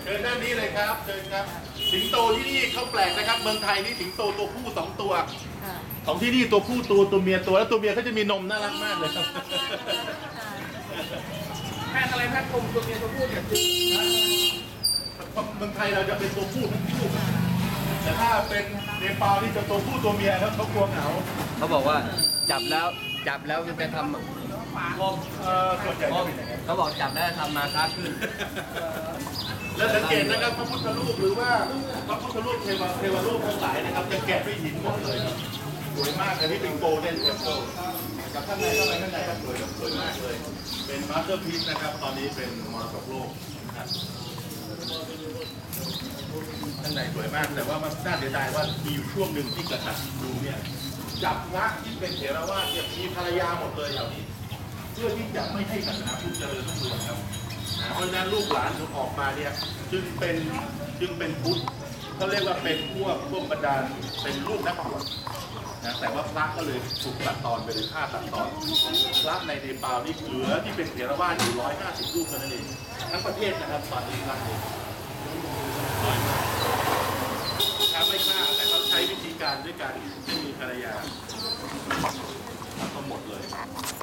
ชิญด้านนี้เลยครับเชิญครับสิงโตที่นี่เขาแปลกนะครับเมืองไทยนี่สิงโตตัวผู้2 ตัวของที่นี่ตัวผู้ตัวเมียตัวแล้วตัวเมียเขาจะมีนมน่ารักมากเลยครับแพทย์อะไรแพทย์กลมตัวเมียตัวผู้เนี่ยเมืองไทยเราจะเป็นตัวผู้ทั้งคู่แต่ถ้าเป็นเนปาลนี่จะตัวผู้ตัวเมียครับเขากลัวเหงาเขาบอกว่าจับแล้วมันจะทำส่วนใหญ่จะเป็นอย่างนั้นเขาบอกจับแล้วทำมาค้าขึ้นแล้วสังเกตนะครับพระพุทธรูปหรือว่าพระพุทธรูปเทวรูปทั้งหลายนะครับจะแกะด้วยหินหมดเลยครับสวยมากอันนี้เป็นโกลเด้นเทมเพิลกับข้างในก็สวยมากเลยเป็นมาสเตอร์พีซนะครับตอนนี้เป็นมรดกโลกนะครับข้างในสวยมากแต่ว่ามันน่าเสียดายว่ามีอยู่ช่วงหนึ่งที่กษัตริย์ดูเนี่ยจับพระที่เป็นเถรวาทเนี่ยมีภรรยาหมดเลยเหล่านี้เพื่อที่จะไม่ให้ศาสนาพุทธเจริญรุ่งเรืองครับเพราะฉะนั้นลูกหลานที่ออกมาเนี่ยจึงเป็นพุทธเขาเรียกว่าเป็นพวกบรรดาเป็นลูกนักบวชนะแต่ว่าพระก็เลยถูกตัดตอนไปเลยฆ่าตัดตอนพระในเนปาลนี่เหลือที่เป็นเถรวาทอยู่150 รูปเท่านั้นเองทั้งประเทศนะครับตอนนี้ครับน้อยมากถ้าไม่ฆ่าแต่เขาใช้วิธีการด้วยการไม่มีภรรยาทั้งหมดเลย